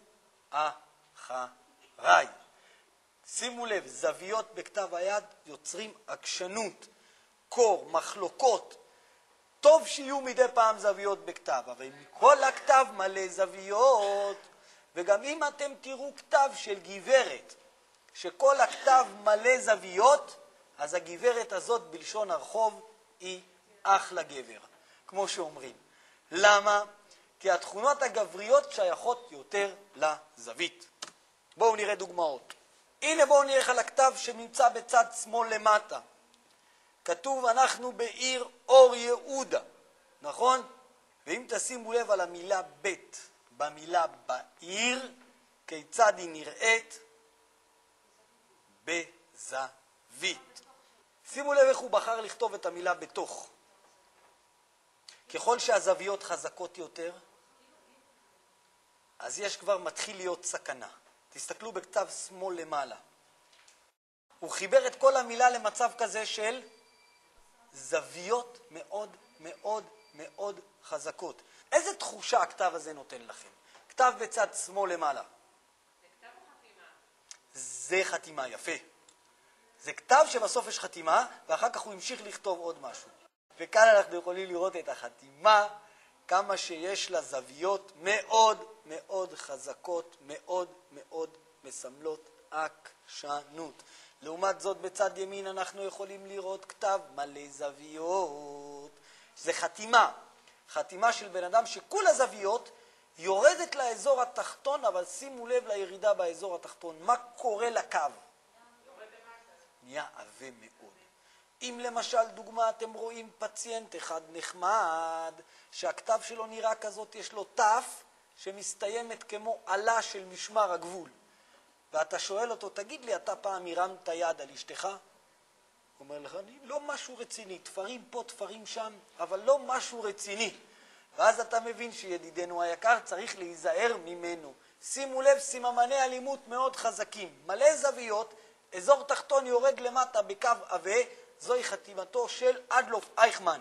S1: אחריי. שימו לב, זוויות בכתב היד יוצרים עקשנות, קור, מחלוקות. טוב שיהיו מדי פעם זוויות בכתב, אבל כל הכתב מלא זוויות. וגם אם אתם תראו כתב של גברת, שכל הכתב מלא זוויות, אז הגברת הזאת בלשון הרחוב היא אחלה גבר, כמו שאומרים. למה? כי התכונות הגבריות שייכות יותר לזווית. בואו נראה דוגמאות. הנה בואו נראה על הכתב שנמצא בצד שמאל למטה. כתוב אנחנו בעיר אור יהודה, נכון? ואם תשימו לב על המילה בית במילה בעיר, כיצד היא נראית? בזווית. שימו לב איך הוא בחר לכתוב את המילה בתוך. ככל שהזוויות חזקות יותר, אז יש כבר מתחיל להיות סכנה. תסתכלו בכתב שמאל למעלה. הוא חיבר את כל המילה למצב כזה של זוויות מאוד מאוד מאוד חזקות. איזה תחושה הכתב הזה נותן לכם? כתב בצד שמאל למעלה.
S2: זה כתב או חתימה?
S1: זה חתימה, יפה. זה כתב שבסוף יש חתימה, ואחר כך הוא המשיך לכתוב עוד משהו. וכאן אנחנו יכולים לראות את החתימה, כמה שיש לה זוויות מאוד מאוד חזקות, מאוד מאוד מסמלות עקשנות. לעומת זאת בצד ימין אנחנו יכולים לראות כתב מלא זוויות. זה חתימה, חתימה של בן אדם שכל הזוויות יורדת לאזור התחתון, אבל שימו לב לירידה באזור התחתון. מה קורה לקו? נהיה עבה מאוד. אם למשל דוגמה אתם רואים פציינט אחד נחמד, שהכתב שלו נראה כזאת, יש לו תף שמסתיימת כמו עלה של משמר הגבול. ואתה שואל אותו, תגיד לי, אתה פעם הרמת יד על אשתך? הוא אומר לך, אני לא משהו רציני, תפרים פה, תפרים שם, אבל לא משהו רציני. ואז אתה מבין שידידנו היקר צריך להיזהר ממנו. שימו לב, סיממני אלימות מאוד חזקים, מלא זוויות, אזור תחתון יורד למטה בקו עבה, זוהי חתימתו של אדולף אייכמן.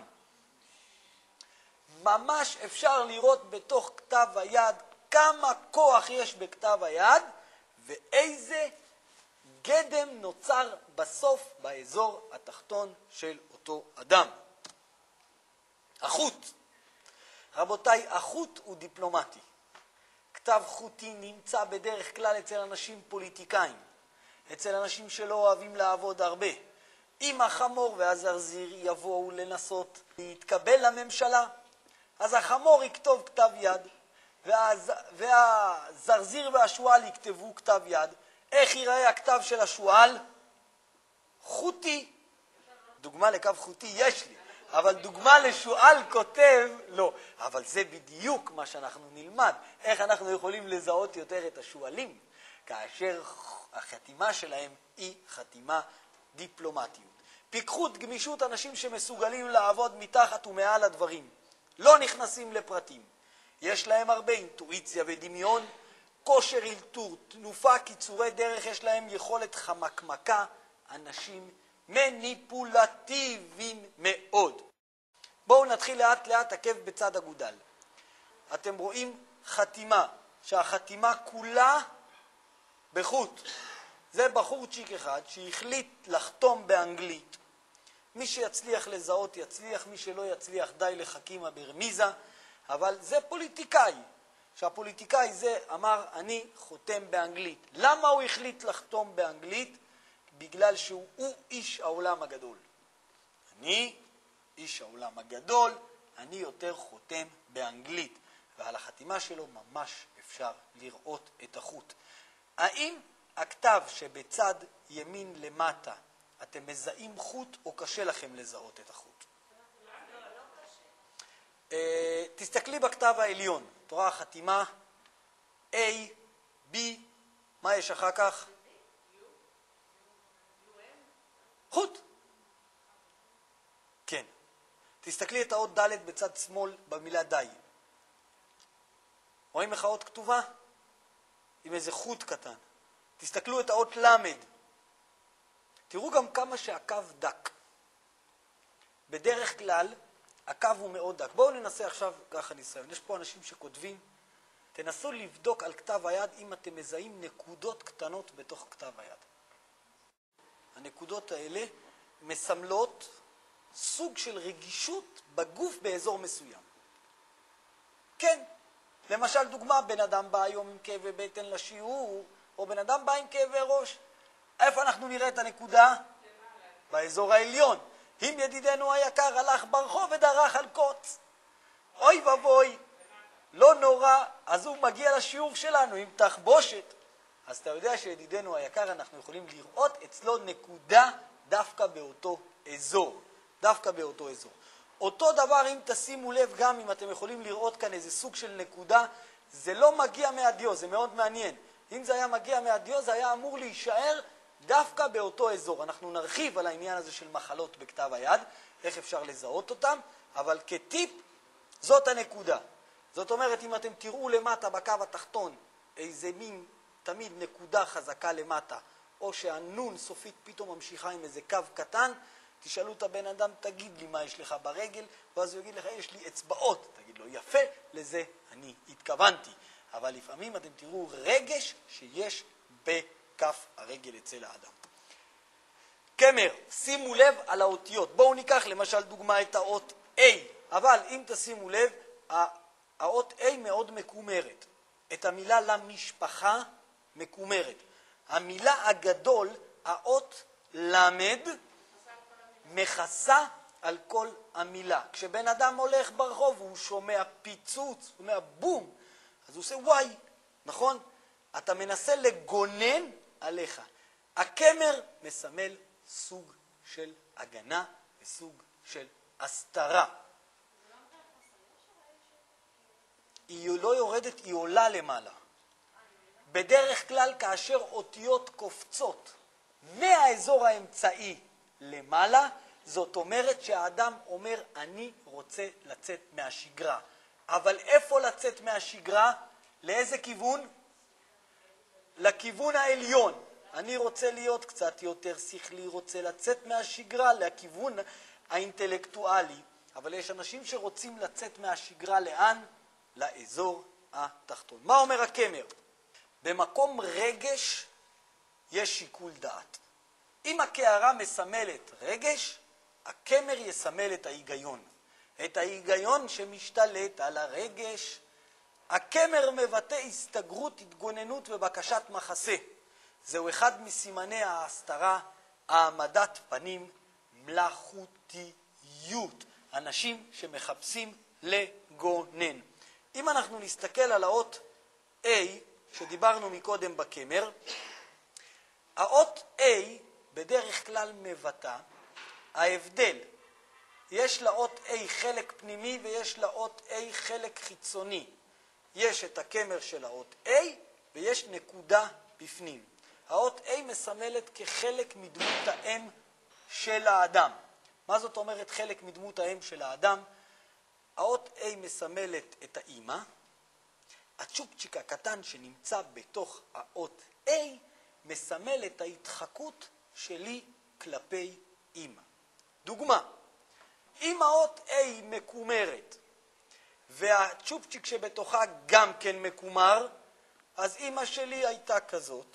S1: ממש אפשר לראות בתוך כתב היד כמה כוח יש בכתב היד, ואיזה גדם נוצר בסוף באזור התחתון של אותו אדם. החוט. רבותיי, החוט הוא דיפלומטי. כתב חוטי נמצא בדרך כלל אצל אנשים פוליטיקאים, אצל אנשים שלא אוהבים לעבוד הרבה. אם החמור והזרזיר יבואו לנסות להתקבל לממשלה, אז החמור יכתוב כתב יד, והז... והזרזיר והשואל יכתבו כתב יד. איך ייראה הכתב של השואל? חוטי. דוגמה לקו חוטי יש לי, אבל דוגמה לשואל כותב לא. אבל זה בדיוק מה שאנחנו נלמד, איך אנחנו יכולים לזהות יותר את השואלים, כאשר החתימה שלהם היא חתימה דיפלומטיות. פיקחות, גמישות, אנשים שמסוגלים לעבוד מתחת ומעל הדברים, לא נכנסים לפרטים. יש להם הרבה אינטואיציה ודמיון, כושר אילתור, תנופה, קיצורי דרך, יש להם יכולת חמקמקה, אנשים מניפולטיביים מאוד. בואו נתחיל לאט לאט עקב בצד אגודל. אתם רואים חתימה, שהחתימה כולה בחוט. זה בחורצ'יק אחד שהחליט לחתום באנגלית. מי שיצליח לזהות יצליח, מי שלא יצליח די לחכימה ברמיזה, אבל זה פוליטיקאי. שהפוליטיקאי זה אמר, אני חותם באנגלית. למה הוא החליט לחתום באנגלית? בגלל שהוא הוא איש העולם הגדול. אני איש העולם הגדול, אני יותר חותם באנגלית. ועל החתימה שלו ממש אפשר לראות את החוט. האם הכתב שבצד ימין למטה, אתם מזהים חוט או קשה לכם לזהות את החוט? תסתכלי בכתב העליון, תורה החתימה A, B, מה יש אחר כך? חוט. כן. תסתכלי את האות ד' בצד שמאל במילה די. רואים איך האות כתובה? עם איזה חוט קטן. תסתכלו את האות למד. תראו גם כמה שהקו דק. בדרך כלל הקו הוא מאוד דק. בואו ננסה עכשיו ככה ניסיון. יש פה אנשים שכותבים. תנסו לבדוק על כתב היד אם אתם מזהים נקודות קטנות בתוך כתב היד. הנקודות האלה מסמלות סוג של רגישות בגוף באזור מסוים. כן, למשל דוגמה, בן אדם בא היום עם כאבי בטן לשיעור, או בן אדם בא עם כאבי ראש. איפה אנחנו נראה את הנקודה? באזור העליון. אם ידידנו היקר הלך ברחוב ודרך על קוץ, אוי ובוי, לא נורא, אז הוא מגיע לשיעור שלנו עם תחבושת. אז אתה יודע שידידנו היקר, אנחנו יכולים לראות אצלו נקודה דווקא באותו אזור. דווקא באותו אזור. אותו דבר אם תשימו לב, גם אם אתם יכולים לראות כאן איזה סוג של נקודה, זה לא מגיע מהדיו, זה מאוד מעניין. אם זה היה מגיע מהדיו, זה היה אמור להישאר דווקא באותו אזור. אנחנו נרחיב על העניין הזה של מחלות בכתב היד, איך אפשר לזהות אותם, אבל כטיפ, זאת הנקודה. זאת אומרת, אם אתם תראו למטה בקו התחתון, איזה מין תמיד נקודה חזקה למטה, או שהנון סופית פתאום ממשיכה עם איזה קו קטן, תשאלו את הבן אדם, תגיד לי מה יש לך ברגל, ואז הוא יגיד לך, יש לי אצבעות. תגיד לו, יפה, לזה אני התכוונתי. אבל לפעמים אתם תראו רגש שיש בכף הרגל אצל האדם. קמר, שימו לב על האותיות. בואו ניקח למשל דוגמה את האות A, אבל אם תשימו לב, האות A מאוד מקומרת. את המילה למשפחה מקומרת. המילה הגדול, האות למד, מכסה על כל המילה. כשבן אדם הולך ברחוב והוא שומע פיצוץ, הוא אומר בום, אז הוא עושה וואי, נכון? אתה מנסה לגונן עליך. הקמר מסמל סוג של הגנה וסוג של הסתרה. היא לא יורדת, היא עולה למעלה. בדרך כלל כאשר אותיות קופצות מהאזור האמצעי למעלה, זאת אומרת שהאדם אומר אני רוצה לצאת מהשגרה. אבל איפה לצאת מהשגרה? לאיזה כיוון? לכיוון העליון. אני רוצה להיות קצת יותר שכלי, רוצה לצאת מהשגרה לכיוון האינטלקטואלי. אבל יש אנשים שרוצים לצאת מהשגרה לאן? לאזור התחתון. מה אומר הקמר? במקום רגש יש שיקול דעת. אם הקערה מסמלת רגש, הקמר יסמל את ההיגיון. את ההיגיון שמשתלט על הרגש. הקמר מבטא הסתגרות, התגוננות ובקשת מחסה. זהו אחד מסימני ההסתרה, העמדת פנים, מלאכותיות. אנשים שמחפשים לגונן. אם אנחנו נסתכל על האות A, שדיברנו מקודם בקמר, האות A בדרך כלל מבטא ההבדל. יש לאות A חלק פנימי ויש לאות A חלק חיצוני. יש את הקמר של האות A ויש נקודה בפנים. האות A מסמלת כחלק מדמות האם של האדם. מה זאת אומרת חלק מדמות האם של האדם? האות A מסמלת את האמא. הצ'ופצ'יק הקטן שנמצא בתוך האות A מסמל את ההתחקות שלי כלפי אמא. דוגמה, אם האות A מקומרת והצ'ופצ'יק שבתוכה גם כן מקומר, אז אמא שלי הייתה כזאת.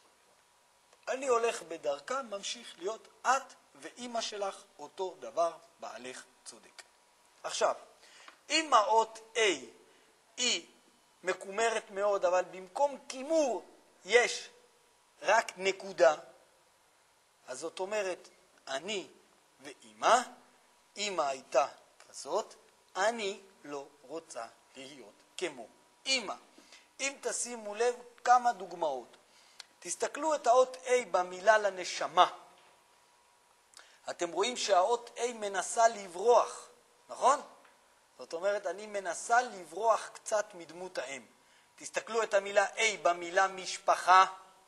S1: אני הולך בדרכה, ממשיך להיות את ואמא שלך אותו דבר, בעלך צודק. עכשיו, אם האות A היא מקומרת מאוד, אבל במקום כימור יש רק נקודה, אז זאת אומרת, אני ואמא, אמא הייתה כזאת, אני לא רוצה להיות כמו אמא. אם תשימו לב כמה דוגמאות. תסתכלו את האות A במילה לנשמה. אתם רואים שהאות A מנסה לברוח, נכון? זאת אומרת, אני מנסה לברוח קצת מדמות האם. תסתכלו את המילה A במילה משפחה.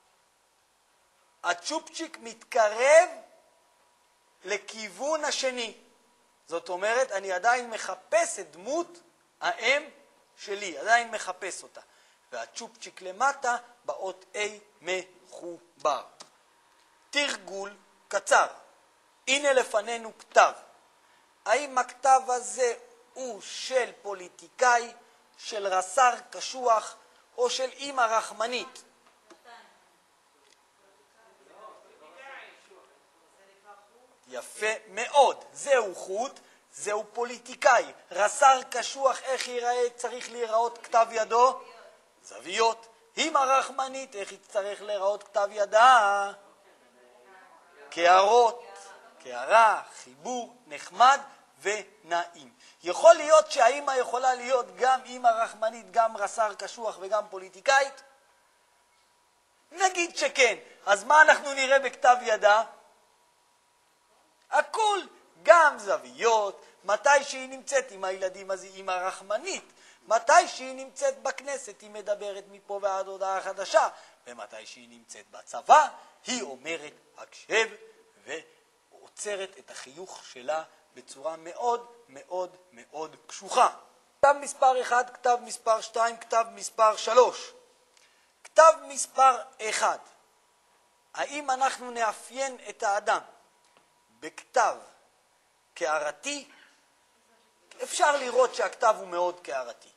S1: הצ'ופצ'יק מתקרב לכיוון השני. זאת אומרת, אני עדיין מחפש את דמות האם שלי, עדיין מחפש אותה. והצ'ופצ'יק למטה באות A מחובר. תרגול קצר. הנה לפנינו כתב. האם הכתב הזה הוא של פוליטיקאי, של רס"ר קשוח או של אמא רחמנית? יפה מאוד. זהו חוט, זהו פוליטיקאי. רס"ר קשוח, איך ייראה, צריך להיראות כתב ידו? זוויות. אמא רחמנית, איך יצטרך להיראות כתב ידה? קערות, קערה, חיבור, נחמד ונעים. יכול להיות שהאמא יכולה להיות גם אמא רחמנית, גם רס"ר קשוח וגם פוליטיקאית? נגיד שכן. אז מה אנחנו נראה בכתב ידה? הכל, גם זוויות. מתי שהיא נמצאת עם הילדים אז היא אמא רחמנית. מתי שהיא נמצאת בכנסת היא מדברת מפה ועד הודעה חדשה. ומתי שהיא נמצאת בצבא היא אומרת הקשב ועוצרת את החיוך שלה בצורה מאוד מאוד מאוד קשוחה. כתב מספר אחד, כתב מספר שתיים, כתב מספר שלוש. כתב מספר אחד. האם אנחנו נאפיין את האדם בכתב קערתי? אפשר לראות שהכתב הוא מאוד קערתי.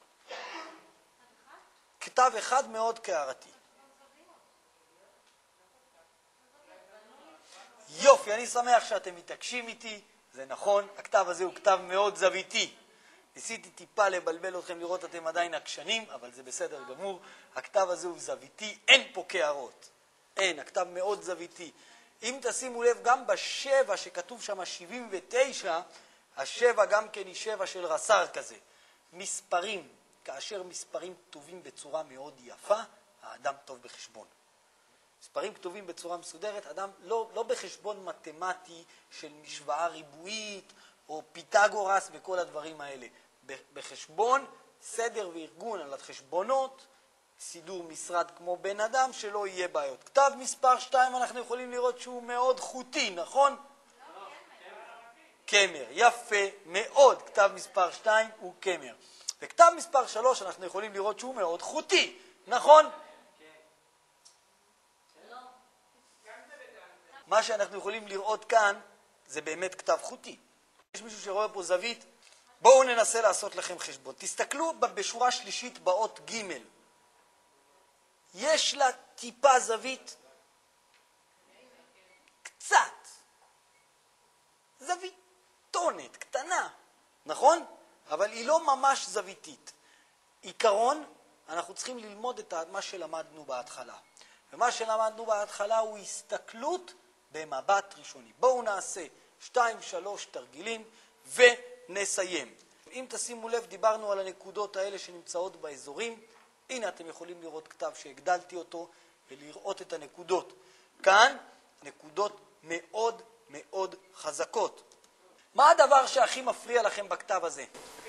S1: כתב אחד מאוד קערתי. יופי, אני שמח שאתם מתעקשים איתי, זה נכון, הכתב הזה הוא כתב מאוד זוויתי. ניסיתי טיפה לבלבל אתכם לראות אתם עדיין עקשנים, אבל זה בסדר גמור. הכתב הזה הוא זוויתי, אין פה קערות. אין, הכתב מאוד זוויתי. אם תשימו לב, גם בשבע שכתוב שם שבעים ותשע, השבע גם כן היא שבע של רס"ר כזה. מספרים, כאשר מספרים כתובים בצורה מאוד יפה, האדם טוב בחשבון. מספרים כתובים בצורה מסודרת, אדם לא, לא בחשבון מתמטי של משוואה ריבועית או פיתגורס וכל הדברים האלה. בחשבון, סדר וארגון על החשבונות, סידור משרד כמו בן אדם, שלא יהיה בעיות. כתב מספר שתיים אנחנו יכולים לראות שהוא מאוד חוטי, נכון? לא, קמר. יפה מאוד, כתב מספר שתיים הוא קמר. וכתב מספר שלוש אנחנו יכולים לראות שהוא מאוד חוטי, נכון? מה שאנחנו יכולים לראות כאן זה באמת כתב חוטי. יש מישהו שרואה פה זווית? בואו ננסה לעשות לכם חשבון. תסתכלו בשורה שלישית באות ג'. יש לה טיפה זווית? קצת. זוויתונת, קטנה. נכון? אבל היא לא ממש זוויתית. עיקרון, אנחנו צריכים ללמוד את מה שלמדנו בהתחלה. ומה שלמדנו בהתחלה הוא הסתכלות במבט ראשוני. בואו נעשה שתיים שלוש תרגילים ונסיים. אם תשימו לב, דיברנו על הנקודות האלה שנמצאות באזורים. הנה אתם יכולים לראות כתב שהגדלתי אותו ולראות את הנקודות. כאן נקודות מאוד מאוד חזקות. מה הדבר שהכי מפריע לכם בכתב הזה?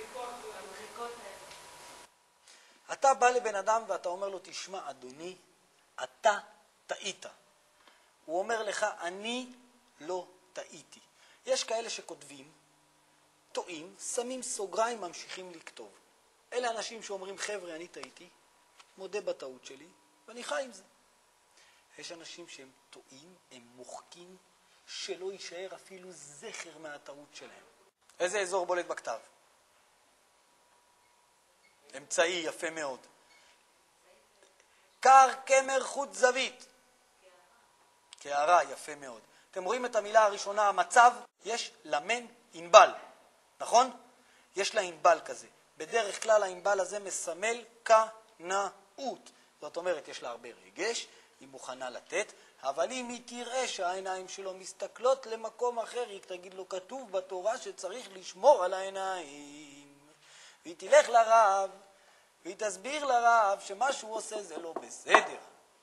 S1: אתה בא לבן אדם ואתה אומר לו, תשמע אדוני, אתה טעית. הוא אומר לך, אני לא טעיתי. יש כאלה שכותבים, טועים, שמים סוגריים, ממשיכים לכתוב. אלה אנשים שאומרים, חבר'ה, אני טעיתי, מודה בטעות שלי, ואני חי עם זה. יש אנשים שהם טועים, הם מוחקים, שלא יישאר אפילו זכר מהטעות שלהם. איזה אזור בולט בכתב? אמצעי, יפה מאוד. קר, קמר, חוט זווית. קערה, יפה מאוד. אתם רואים את המילה הראשונה, המצב, יש למן אינבל, נכון? יש לה אינבל כזה. בדרך כלל האינבל הזה מסמל קנאות. זאת אומרת, יש לה הרבה רגש, היא מוכנה לתת, אבל אם היא תראה שהעיניים שלו מסתכלות למקום אחר, היא תגיד לו, כתוב בתורה שצריך לשמור על העיניים. והיא תלך לרב, והיא תסביר לרב שמה שהוא עושה זה לא בסדר.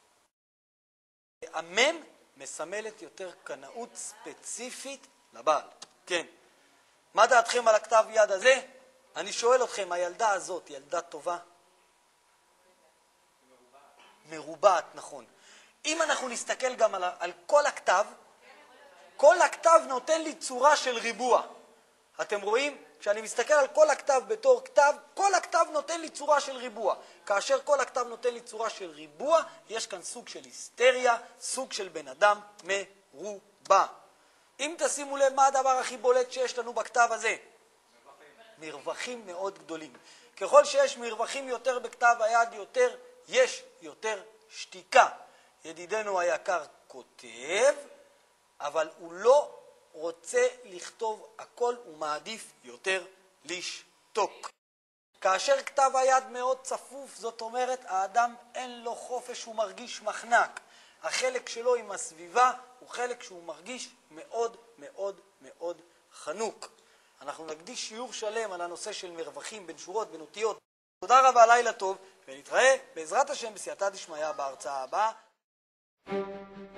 S1: המם מסמלת יותר קנאות ספציפית לבעל. כן. מה דעתכם על הכתב יד הזה? אני שואל אתכם, הילדה הזאת, ילדה טובה? מרובעת. מרובעת, נכון. אם אנחנו נסתכל גם על, על כל הכתב, כל הכתב נותן לי צורה של ריבוע. אתם רואים? כשאני מסתכל על כל הכתב בתור כתב, כל הכתב נותן לי צורה של ריבוע. כאשר כל הכתב נותן לי צורה של ריבוע, יש כאן סוג של היסטריה, סוג של בן אדם מרובע. אם תשימו לב מה הדבר הכי בולט שיש לנו בכתב הזה? מרווחים. מרווחים מאוד גדולים. ככל שיש מרווחים יותר בכתב היד יותר, יש יותר שתיקה. ידידנו היקר כותב, אבל הוא לא רוצה לכתוב הכל, הוא מעדיף יותר לשתוק. כאשר כתב היד מאוד צפוף, זאת אומרת, האדם אין לו חופש, הוא מרגיש מחנק. החלק שלו עם הסביבה הוא חלק שהוא מרגיש מאוד מאוד מאוד חנוק. אנחנו נקדיש שיעור שלם על הנושא של מרווחים בין שורות, בין אותיות. תודה רבה, לילה טוב, ונתראה בעזרת השם בסייעתא דשמיא בהרצאה הבאה.